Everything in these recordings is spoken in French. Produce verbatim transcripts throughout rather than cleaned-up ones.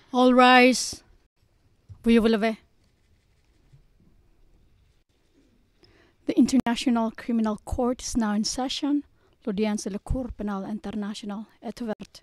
All rise. Veuillez vous lever. The International Criminal Court is now in session. L'audience de la Cour pénale internationale est ouverte.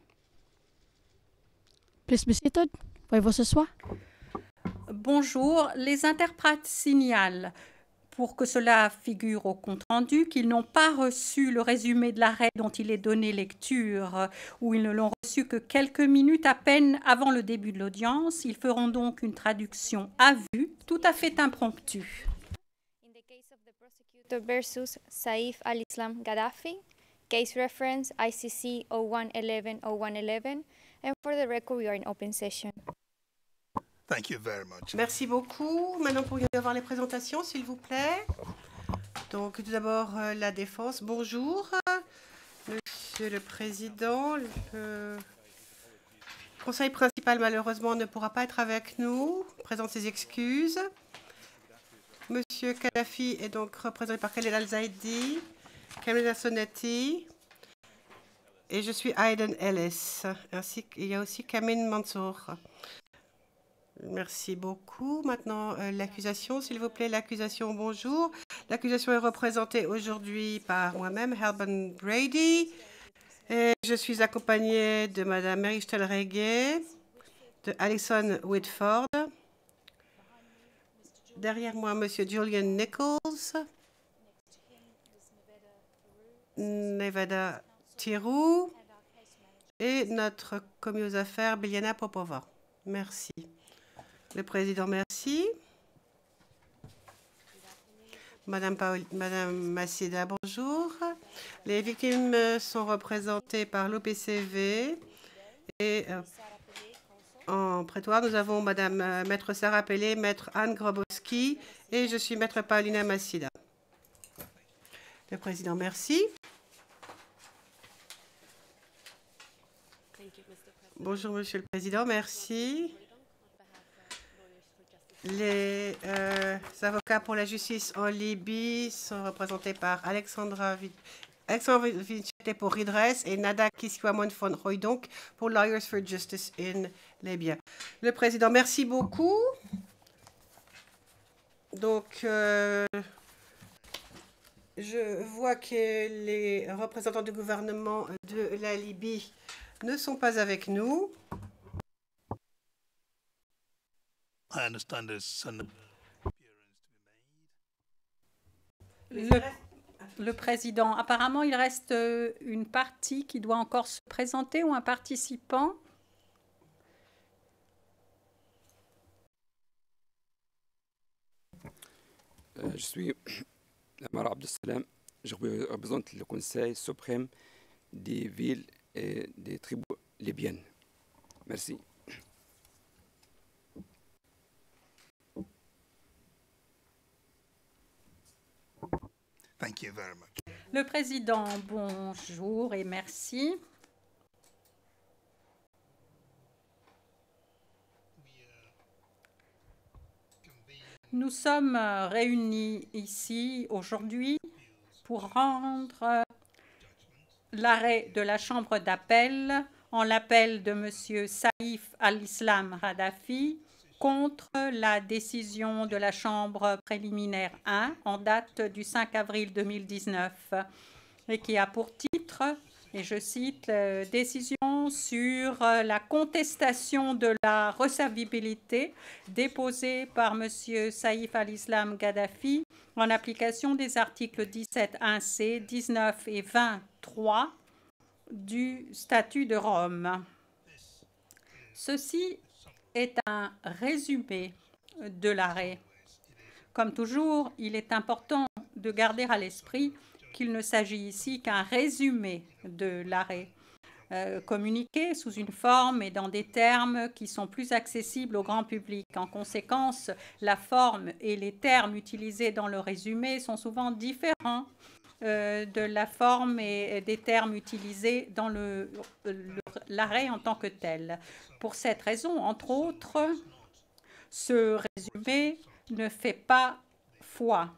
Please be seated. Veuillez vous asseoir. Bonjour, les interprètes signalent, pour que cela figure au compte-rendu, qu'ils n'ont pas reçu le résumé de l'arrêt dont il est donné lecture, ou ils ne l'ont reçu que quelques minutes à peine avant le début de l'audience. Ils feront donc une traduction à vue, tout à fait impromptue. In the case of the prosecutor versus Saif al-Islam Gaddafi, case reference I C C oh one eleven oh one eleven, and for the record, we are in open session. Thank you very much. Merci beaucoup. Maintenant, pourriez avoir les présentations, s'il vous plaît. Donc, tout d'abord, euh, la défense. Bonjour, Monsieur le Président. Le Conseil principal, malheureusement, ne pourra pas être avec nous. Présente ses excuses. Monsieur Kadhafi est donc représenté par Khaled Al-Zaidi, Kamel Sonati, et je suis Aiden Ellis. Ainsi qu'il y a aussi Kamin Mansour. Merci beaucoup. Maintenant, euh, l'accusation, s'il vous plaît. L'accusation, bonjour. L'accusation est représentée aujourd'hui par moi-même, Helben Brady. Et je suis accompagnée de Madame Mary Stelrege, de Alison Whitford. Derrière moi, Monsieur Julian Nichols, Nevada Tirou et notre commis aux affaires, Biljana Popova. Merci. Le Président, merci. Madame, Paul, Madame Massida, bonjour. Les victimes sont représentées par l'O P C V et euh, en prétoire, nous avons Madame euh, Maître Sarah Pellet, Maître Anne Grobowski et je suis Maître Paulina Massida. Le Président, merci. Bonjour, Monsieur le Président, merci. Les euh, avocats pour la justice en Libye sont représentés par Alexandra Alexandra Vincente pour Redress et Nada Kiswamon von Hooijdonk pour Lawyers for Justice in Libya. Le Président, merci beaucoup. Donc, euh, je vois que les représentants du gouvernement de la Libye ne sont pas avec nous. I understand there's an appearance to be Le, made. le Président, apparemment, il reste une partie qui doit encore se présenter ou un participant. Euh, je suis Amar Abdessalam, je représente le Conseil suprême des villes et des tribus libyennes. Merci. Thank you very much. Le Président, bonjour et merci. Nous sommes réunis ici aujourd'hui pour rendre l'arrêt de la Chambre d'appel en l'appel de M. Saif al-Islam Gaddafi contre la décision de la Chambre préliminaire un en date du cinq avril deux mille dix-neuf et qui a pour titre, et je cite, euh, « Décision sur la contestation de la recevabilité déposée par M. Saif al-Islam Gaddafi en application des articles dix-sept un C, dix-neuf et vingt-trois du statut de Rome. » Ceci est un résumé de l'arrêt. Comme toujours, il est important de garder à l'esprit qu'il ne s'agit ici qu'un résumé de l'arrêt, euh, communiqué sous une forme et dans des termes qui sont plus accessibles au grand public. En conséquence, la forme et les termes utilisés dans le résumé sont souvent différents euh, de la forme et des termes utilisés dans le, le, l'arrêt en tant que tel. Pour cette raison, entre autres, ce résumé ne fait pas foi.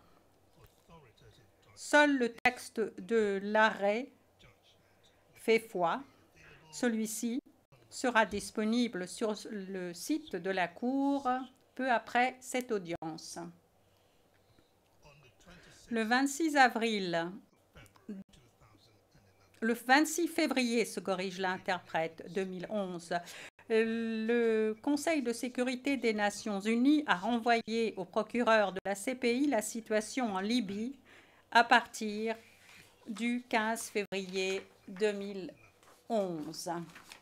Seul le texte de l'arrêt fait foi. Celui-ci sera disponible sur le site de la Cour peu après cette audience. Le vingt-six avril, le vingt-six février, se corrige l'interprète, deux mille onze, le Conseil de sécurité des Nations Unies a renvoyé au procureur de la C P I la situation en Libye à partir du quinze février deux mille onze.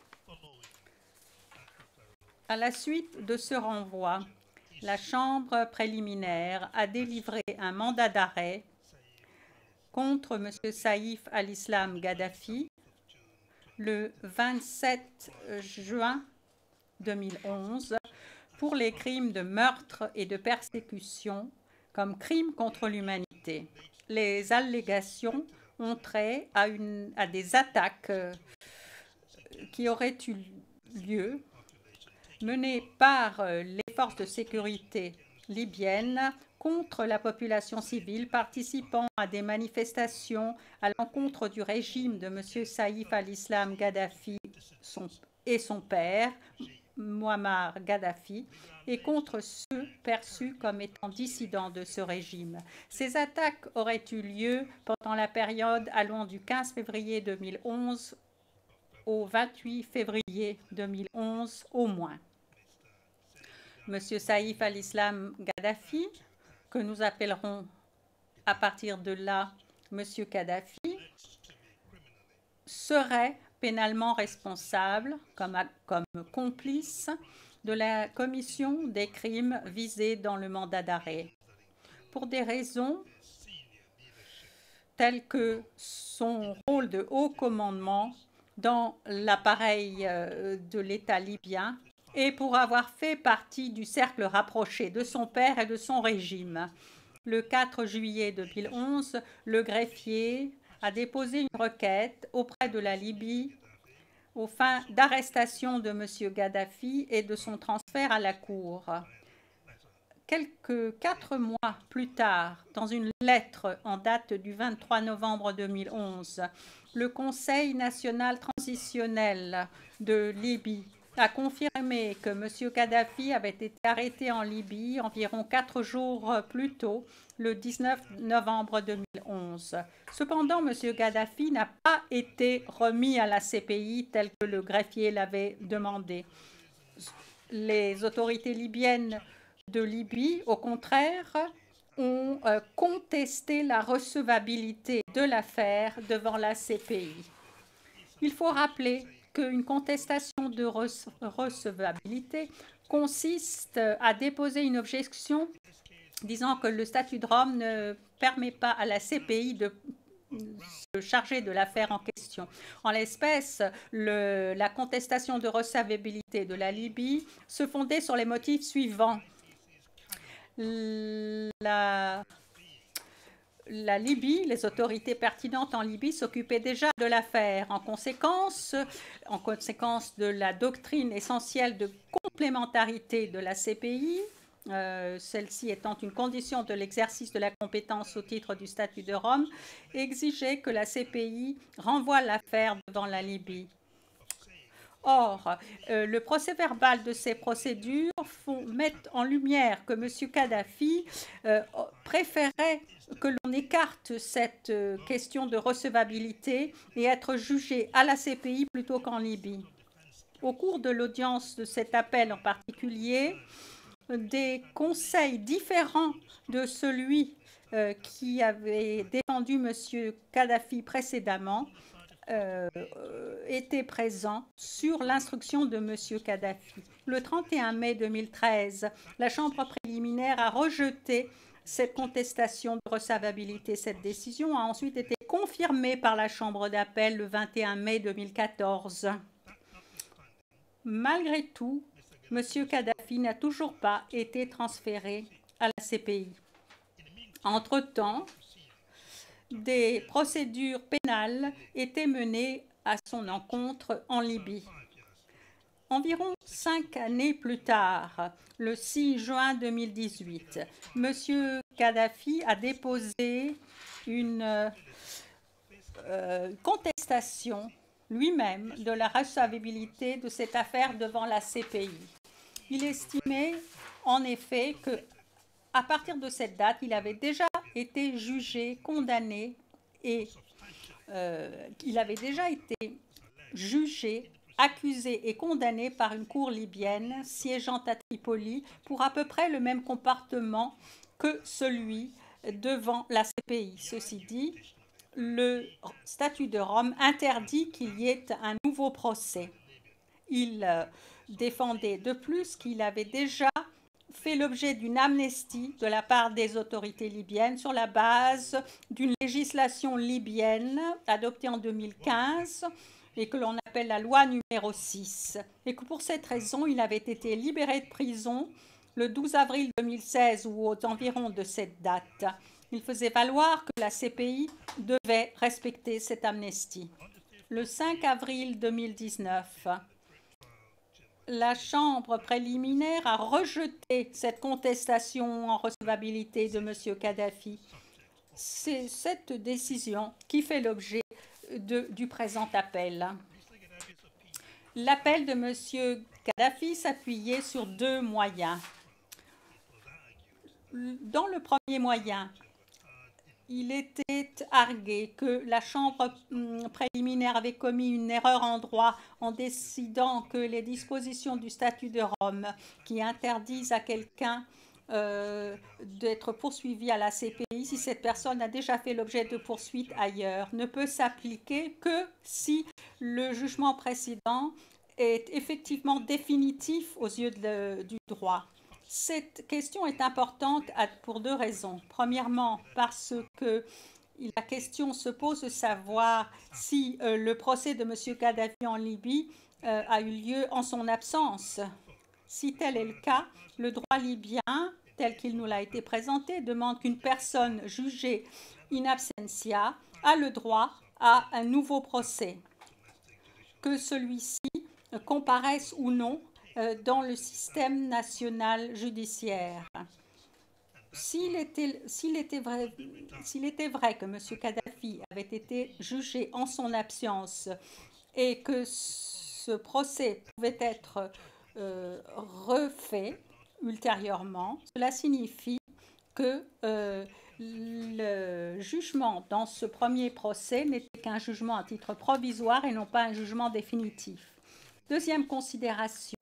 À la suite de ce renvoi, la Chambre préliminaire a délivré un mandat d'arrêt contre M. Saïf al-Islam Gaddafi le vingt-sept juin deux mille onze pour les crimes de meurtre et de persécution comme crimes contre l'humanité. Les allégations ont trait à, une, à des attaques euh, qui auraient eu lieu menées par euh, les forces de sécurité libyennes contre la population civile participant à des manifestations à l'encontre du régime de M. Saïf al-Islam Gaddafi son, et son père, Muammar Gaddafi, et contre ceux perçus comme étant dissidents de ce régime. Ces attaques auraient eu lieu pendant la période allant du quinze février deux mille onze au vingt-huit février deux mille onze au moins. M. Saïf al-Islam Gaddafi, que nous appellerons à partir de là M. Kadhafi, serait pénalement responsable comme, comme complice de la commission des crimes visés dans le mandat d'arrêt, pour des raisons telles que son rôle de haut commandement dans l'appareil de l'État libyen et pour avoir fait partie du cercle rapproché de son père et de son régime. Le quatre juillet deux mille onze, le greffier a déposé une requête auprès de la Libye aux fins d'arrestation de M. Gaddafi et de son transfert à la Cour. Quelques quatre mois plus tard, dans une lettre en date du vingt-trois novembre deux mille onze, le Conseil national transitionnel de Libye a confirmé que M. Kadhafi avait été arrêté en Libye environ quatre jours plus tôt, le dix-neuf novembre deux mille onze. Cependant, M. Kadhafi n'a pas été remis à la C P I tel que le greffier l'avait demandé. Les autorités libyennes de Libye, au contraire, ont euh, contesté la recevabilité de l'affaire devant la C P I. Il faut rappeler qu'une contestation de recevabilité consiste à déposer une objection disant que le statut de Rome ne permet pas à la C P I de se charger de l'affaire en question. En l'espèce, la contestation de recevabilité de la Libye se fondait sur les motifs suivants. La, la Libye, les autorités pertinentes en Libye s'occupaient déjà de l'affaire. En conséquence, en conséquence de la doctrine essentielle de complémentarité de la C P I, euh, celle-ci étant une condition de l'exercice de la compétence au titre du statut de Rome, exigeait que la C P I renvoie l'affaire devant la Libye. Or, euh, le procès-verbal de ces procédures font, mettent en lumière que M. Kadhafi euh, préférait que l'on écarte cette euh, question de recevabilité et être jugé à la C P I plutôt qu'en Libye. Au cours de l'audience de cet appel en particulier, des conseils différents de celui euh, qui avait défendu M. Kadhafi précédemment Euh, était présent sur l'instruction de M. Kadhafi. Le trente et un mai deux mille treize, la Chambre préliminaire a rejeté cette contestation de recevabilité. Cette décision a ensuite été confirmée par la Chambre d'appel le vingt et un mai deux mille quatorze. Malgré tout, M. Kadhafi n'a toujours pas été transféré à la C P I. Entre-temps, des procédures pénales étaient menées à son encontre en Libye. Environ cinq années plus tard, le six juin deux mille dix-huit, M. Kadhafi a déposé une euh, contestation lui-même de la recevabilité de cette affaire devant la C P I. Il estimait en effet que, à partir de cette date, il avait déjà été jugé, condamné et euh, il avait déjà été jugé, accusé et condamné par une cour libyenne siégeant à Tripoli pour à peu près le même comportement que celui devant la C P I. Ceci dit, le statut de Rome interdit qu'il y ait un nouveau procès. Il euh, défendait de plus qu'il avait déjà fait l'objet d'une amnistie de la part des autorités libyennes sur la base d'une législation libyenne adoptée en deux mille quinze et que l'on appelle la loi numéro six, et que pour cette raison, il avait été libéré de prison le douze avril deux mille seize ou aux environs de cette date. Il faisait valoir que la C P I devait respecter cette amnistie. Le cinq avril deux mille dix-neuf, la Chambre préliminaire a rejeté cette contestation en recevabilité de M. Kadhafi. C'est cette décision qui fait l'objet du présent appel. L'appel de M. Kadhafi s'appuyait sur deux moyens. Dans le premier moyen, il était argué que la Chambre préliminaire avait commis une erreur en droit en décidant que les dispositions du statut de Rome qui interdisent à quelqu'un euh, d'être poursuivi à la C P I si cette personne a déjà fait l'objet de poursuites ailleurs ne peut s'appliquer que si le jugement précédent est effectivement définitif aux yeux de, du droit. Cette question est importante pour deux raisons. Premièrement, parce que la question se pose de savoir si euh, le procès de M. Kadhafi en Libye euh, a eu lieu en son absence. Si tel est le cas, le droit libyen, tel qu'il nous l'a été présenté, demande qu'une personne jugée in absentia a le droit à un nouveau procès, que celui-ci euh, comparaisse ou non dans le système national judiciaire. S'il était, s'il était vrai, s'il était vrai que M. Kadhafi avait été jugé en son absence et que ce procès pouvait être euh, refait ultérieurement, cela signifie que euh, le jugement dans ce premier procès n'était qu'un jugement à titre provisoire et non pas un jugement définitif. Deuxième considération.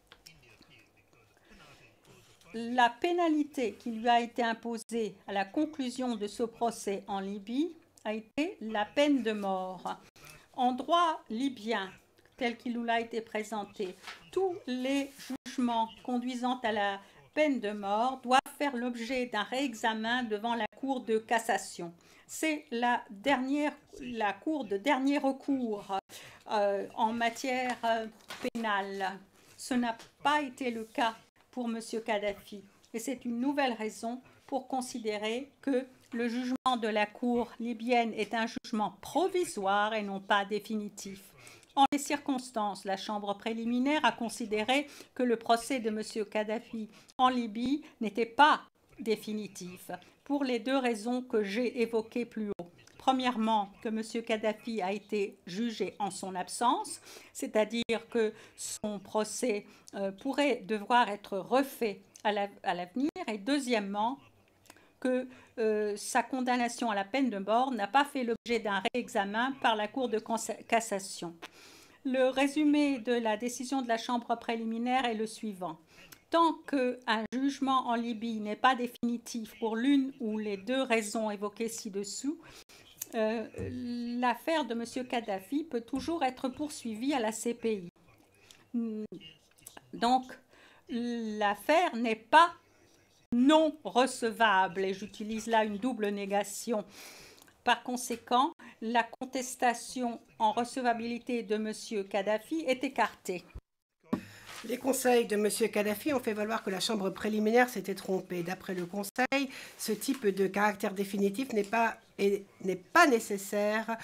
La pénalité qui lui a été imposée à la conclusion de ce procès en Libye a été la peine de mort. En droit libyen, tel qu'il nous a été présenté, tous les jugements conduisant à la peine de mort doivent faire l'objet d'un réexamen devant la Cour de cassation. C'est la, dernière, la Cour de dernier recours euh, en matière euh, pénale. Ce n'a pas été le cas pour M. Kadhafi. Et c'est une nouvelle raison pour considérer que le jugement de la Cour libyenne est un jugement provisoire et non pas définitif. En les circonstances, la Chambre préliminaire a considéré que le procès de M. Kadhafi en Libye n'était pas définitif, pour les deux raisons que j'ai évoquées plus haut. Premièrement, que M. Kadhafi a été jugé en son absence, c'est-à-dire que son procès euh, pourrait devoir être refait à l'avenir. Et deuxièmement, que euh, sa condamnation à la peine de mort n'a pas fait l'objet d'un réexamen par la Cour de cassation. Le résumé de la décision de la Chambre préliminaire est le suivant. Tant qu'un jugement en Libye n'est pas définitif pour l'une ou les deux raisons évoquées ci-dessous, Euh, l'affaire de M. Kadhafi peut toujours être poursuivie à la C P I. Donc, l'affaire n'est pas non recevable, et j'utilise là une double négation. Par conséquent, la contestation en recevabilité de M. Kadhafi est écartée. Les conseils de M. Kadhafi ont fait valoir que la Chambre préliminaire s'était trompée. D'après le Conseil, ce type de caractère définitif n'est pas, n'est pas nécessaire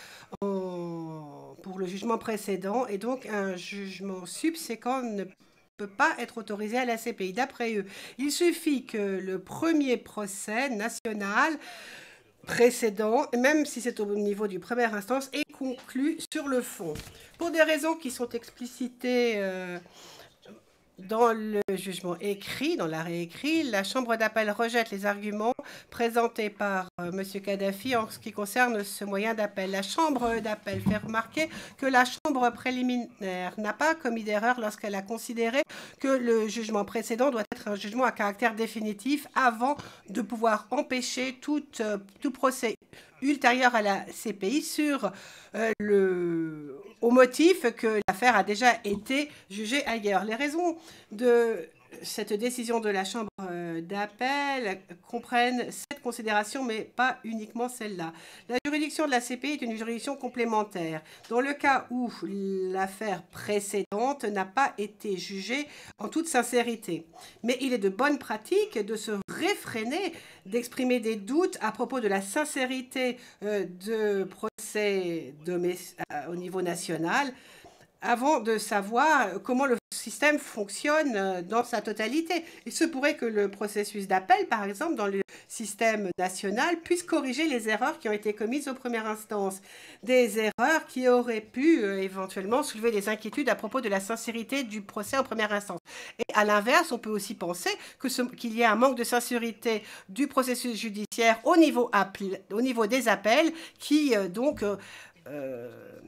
en, pour le jugement précédent et donc un jugement subséquent ne peut pas être autorisé à la C P I. D'après eux, il suffit que le premier procès national précédent, même si c'est au niveau du première instance, est conclu sur le fond. Pour des raisons qui sont explicitées euh, dans le jugement écrit, dans l'arrêt écrit, la Chambre d'appel rejette les arguments présentés par euh, M. Kadhafi en ce qui concerne ce moyen d'appel. La Chambre d'appel fait remarquer que la Chambre préliminaire n'a pas commis d'erreur lorsqu'elle a considéré que le jugement précédent doit être un jugement à caractère définitif avant de pouvoir empêcher tout, euh, tout procès ultérieur à la C P I sur euh, le, au motif que l'affaire a déjà été jugée ailleurs. Les raisons de cette décision de la Chambre d'appel comprennent cette considération, mais pas uniquement celle-là. La juridiction de la C P I est une juridiction complémentaire. Dans le cas où l'affaire précédente n'a pas été jugée en toute sincérité. Mais il est de bonne pratique de se réfréner d'exprimer des doutes à propos de la sincérité euh, de procès au niveau national avant de savoir comment le système fonctionne dans sa totalité. Il se pourrait que le processus d'appel, par exemple, dans le système national, puisse corriger les erreurs qui ont été commises aux premières instances. Des erreurs qui auraient pu euh, éventuellement soulever des inquiétudes à propos de la sincérité du procès en première instance. Et à l'inverse, on peut aussi penser que ce, qu'il y a un manque de sincérité du processus judiciaire au niveau, appel, au niveau des appels qui, euh, donc... Euh, euh,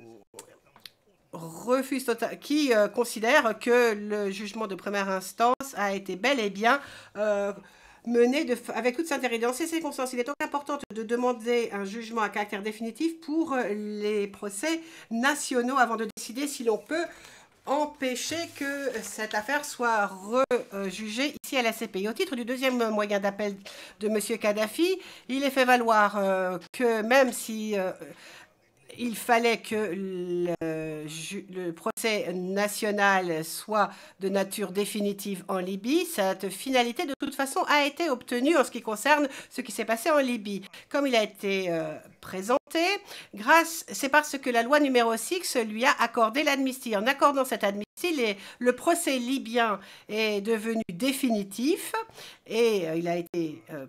refuse total, qui euh, considère que le jugement de première instance a été bel et bien euh, mené de, avec toute sincérité. Dans ces circonstances, il est donc important de demander un jugement à caractère définitif pour les procès nationaux avant de décider si l'on peut empêcher que cette affaire soit rejugée ici à la C P I. Au titre du deuxième moyen d'appel de M. Kadhafi, il est fait valoir euh, que même si... Euh, il fallait que le, le procès national soit de nature définitive en Libye. Cette finalité, de toute façon, a été obtenue en ce qui concerne ce qui s'est passé en Libye. Comme il a été euh, présenté, grâce, c'est parce que la loi numéro six lui a accordé l'amnistie. En accordant cette amnistie, les, le procès libyen est devenu définitif et euh, il a été... Euh,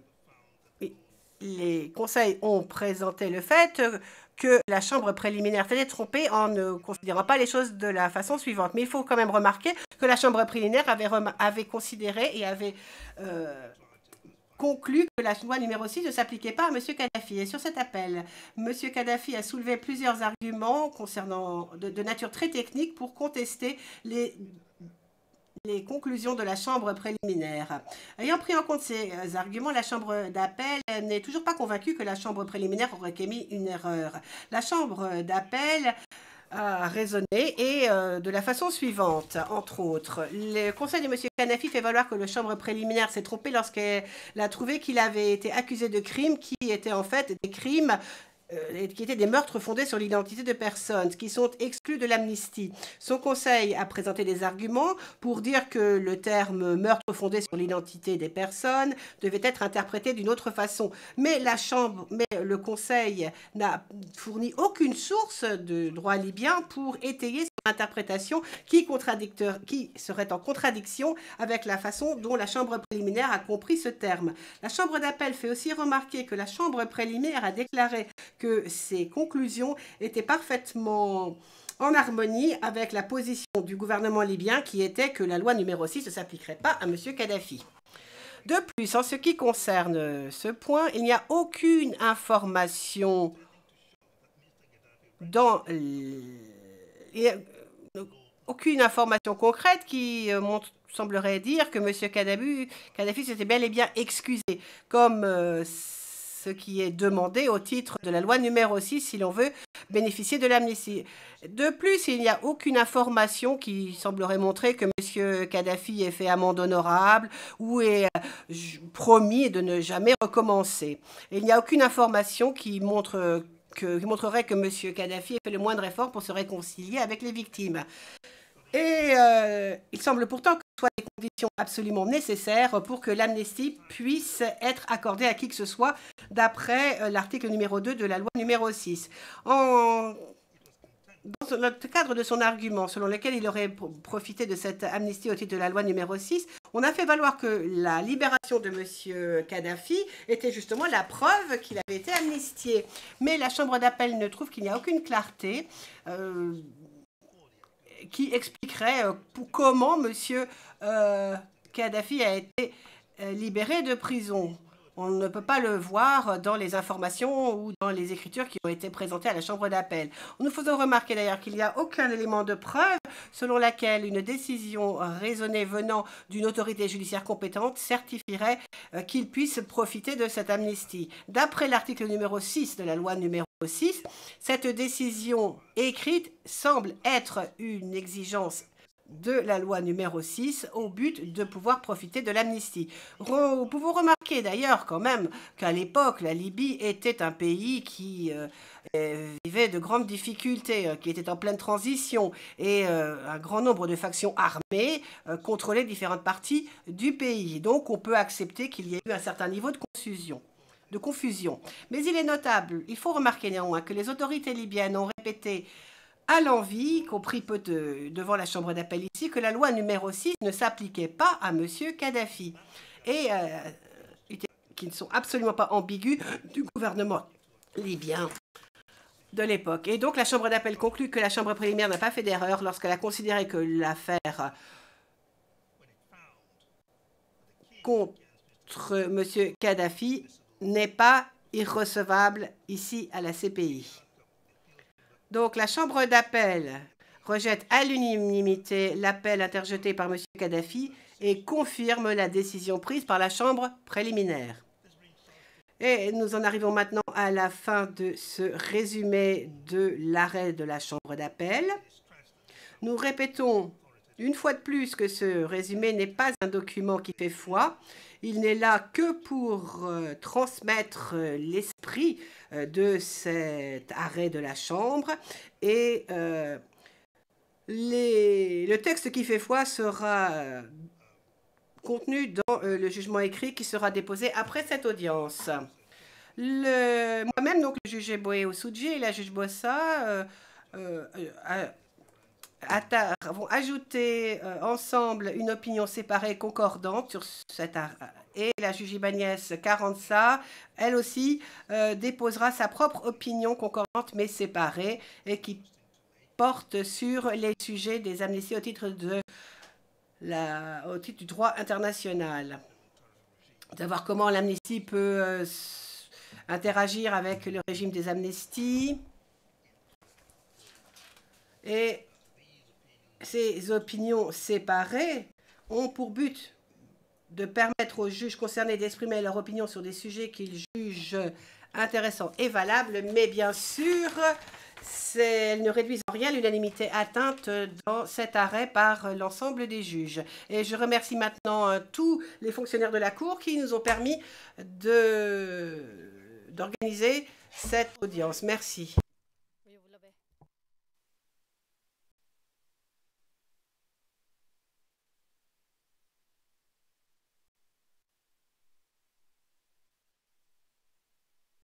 les conseils ont présenté le fait... Euh, que la Chambre préliminaire s'était trompée en ne considérant pas les choses de la façon suivante. Mais il faut quand même remarquer que la Chambre préliminaire avait, avait considéré et avait euh, conclu que la loi numéro six ne s'appliquait pas à M. Kadhafi. Et sur cet appel, M. Kadhafi a soulevé plusieurs arguments concernant de, de nature très technique pour contester les les conclusions de la Chambre préliminaire. Ayant pris en compte ces arguments, la Chambre d'appel n'est toujours pas convaincue que la Chambre préliminaire aurait commis une erreur. La Chambre d'appel a raisonné et euh, de la façon suivante, entre autres. Le conseil de M. Kadhafi fait valoir que la Chambre préliminaire s'est trompée lorsqu'elle a trouvé qu'il avait été accusé de crimes qui étaient en fait des crimes Euh, qui étaient des meurtres fondés sur l'identité de personnes, qui sont exclus de l'amnistie. Son conseil a présenté des arguments pour dire que le terme meurtre fondé sur l'identité des personnes devait être interprété d'une autre façon. Mais la Chambre, mais le conseil n'a fourni aucune source de droit libyen pour étayer son interprétation qui, qui serait en contradiction avec la façon dont la Chambre préliminaire a compris ce terme. La Chambre d'appel fait aussi remarquer que la Chambre préliminaire a déclaré que ces conclusions étaient parfaitement en harmonie avec la position du gouvernement libyen qui était que la loi numéro six ne s'appliquerait pas à M. Kadhafi. De plus, en ce qui concerne ce point, il n'y a aucune information dans aucune information concrète qui montre, semblerait dire que M. Kadhafi, Kadhafi s'était bel et bien excusé, comme euh, ce qui est demandé au titre de la loi numéro six si l'on veut bénéficier de l'amnistie. De plus, il n'y a aucune information qui semblerait montrer que M. Kadhafi ait fait amende honorable ou ait promis de ne jamais recommencer. Et il n'y a aucune information qui montre que, qui montrerait que M. Kadhafi ait fait le moindre effort pour se réconcilier avec les victimes. Et euh, il semble pourtant que ce soit des conditions absolument nécessaires pour que l'amnistie puisse être accordée à qui que ce soit d'après euh, l'article numéro deux de la loi numéro six. En dans le cadre de son argument selon lequel il aurait profité de cette amnistie au titre de la loi numéro six, on a fait valoir que la libération de M. Kadhafi était justement la preuve qu'il avait été amnistié. Mais la Chambre d'appel ne trouve qu'il n'y a aucune clarté euh, qui expliquerait euh, pour comment M. Euh, Kadhafi a été euh, libéré de prison. On ne peut pas le voir dans les informations ou dans les écritures qui ont été présentées à la Chambre d'appel. Nous faisons remarquer d'ailleurs qu'il n'y a aucun élément de preuve selon laquelle une décision raisonnée venant d'une autorité judiciaire compétente certifierait euh, qu'il puisse profiter de cette amnistie. D'après l'article numéro six de la loi numéro six, cette décision écrite semble être une exigence de la loi numéro six au but de pouvoir profiter de l'amnistie. Nous pouvons remarquer d'ailleurs quand même qu'à l'époque, la Libye était un pays qui euh, vivait de grandes difficultés, euh, qui était en pleine transition et euh, un grand nombre de factions armées euh, contrôlaient différentes parties du pays. Donc on peut accepter qu'il y ait eu un certain niveau de confusion. de confusion. Mais il est notable, il faut remarquer néanmoins que les autorités libyennes ont répété à l'envi, compris peu de, devant la Chambre d'appel ici, que la loi numéro six ne s'appliquait pas à M. Kadhafi et euh, qui ne sont absolument pas ambigus du gouvernement libyen de l'époque. Et donc la Chambre d'appel conclut que la Chambre préliminaire n'a pas fait d'erreur lorsqu'elle a considéré que l'affaire contre M. Kadhafi n'est pas irrecevable ici à la C P I. Donc, la Chambre d'appel rejette à l'unanimité l'appel interjeté par M. Kadhafi et confirme la décision prise par la Chambre préliminaire. Et nous en arrivons maintenant à la fin de ce résumé de l'arrêt de la Chambre d'appel. Nous répétons une fois de plus que ce résumé n'est pas un document qui fait foi. Il n'est là que pour euh, transmettre euh, l'esprit euh, de cet arrêt de la Chambre. Et euh, les, le texte qui fait foi sera euh, contenu dans euh, le jugement écrit qui sera déposé après cette audience. Moi-même, donc le juge Eboe Osuji et la juge Bossa euh, euh, euh, vont ajouter euh, ensemble une opinion séparée concordante sur cet arrêt. Et la juge Ibanez Carranza, elle aussi, euh, déposera sa propre opinion concordante mais séparée et qui porte sur les sujets des amnisties au titre, de la, au titre du droit international. Savoir comment l'amnistie peut euh, interagir avec le régime des amnisties. Et ces opinions séparées ont pour but de permettre aux juges concernés d'exprimer leur opinion sur des sujets qu'ils jugent intéressants et valables, mais bien sûr, elles ne réduisent en rien l'unanimité atteinte dans cet arrêt par l'ensemble des juges. Et je remercie maintenant euh, tous les fonctionnaires de la Cour qui nous ont permis de, d'organiser cette audience. Merci.